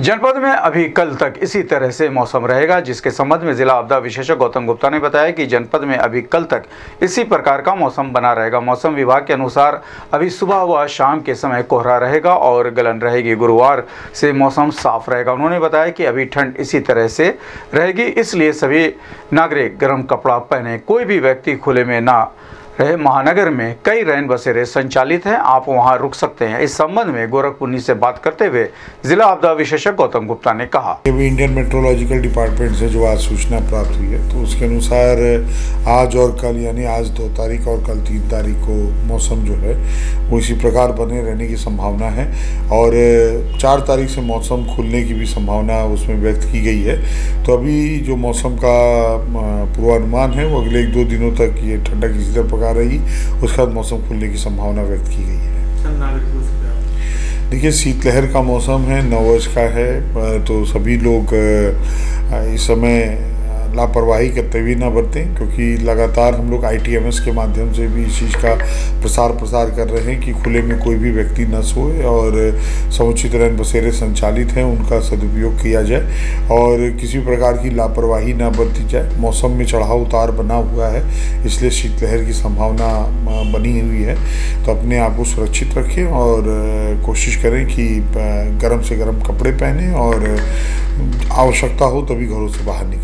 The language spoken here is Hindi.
जनपद में अभी कल तक इसी तरह से मौसम रहेगा, जिसके संबंध में जिला आपदा विशेषज्ञ गौतम गुप्ता ने बताया कि जनपद में अभी कल तक इसी प्रकार का मौसम बना रहेगा। मौसम विभाग के अनुसार अभी सुबह व शाम के समय कोहरा रहेगा और गलन रहेगी। गुरुवार से मौसम साफ रहेगा। उन्होंने बताया कि अभी ठंड इसी तरह से रहेगी, इसलिए सभी नागरिक गर्म कपड़ा पहने। कोई भी व्यक्ति खुले में ना रहे। महानगर में कई रैन बसेरे संचालित हैं, आप वहां रुक सकते हैं। इस संबंध में गोरखपुर से बात करते हुए जिला आपदा विशेषज्ञ गौतम गुप्ता ने कहा, इंडियन मेट्रोलॉजिकल डिपार्टमेंट से जो आज सूचना प्राप्त हुई है, तो उसके अनुसार आज और कल यानी आज 2 तारीख और कल 3 तारीख को मौसम जो है वो इसी प्रकार बने रहने की संभावना है और 4 तारीख से मौसम खुलने की भी संभावना उसमें व्यक्त की गई है। तो अभी जो मौसम का पूर्वानुमान है वो अगले 1-2 दिनों तक ये ठंडक इसी तरह आ रही, उसके बाद मौसम खुलने की संभावना व्यक्त की गई है। देखिए, शीतलहर का मौसम है, 9 वर्ष का है, तो सभी लोग इस समय लापरवाही करते हुए ना बरतें, क्योंकि लगातार हम लोग ITMS के माध्यम से भी इस चीज़ का प्रसार कर रहे हैं कि खुले में कोई भी व्यक्ति न सोए और समुचित रैन बसेरे संचालित हैं उनका सदुपयोग किया जाए और किसी प्रकार की लापरवाही ना बरती जाए। मौसम में चढ़ाव उतार बना हुआ है, इसलिए शीतलहर की संभावना बनी हुई है। तो अपने आप को सुरक्षित रखें और कोशिश करें कि गर्म से गर्म कपड़े पहने और आवश्यकता हो तभी घरों से बाहर निकलें।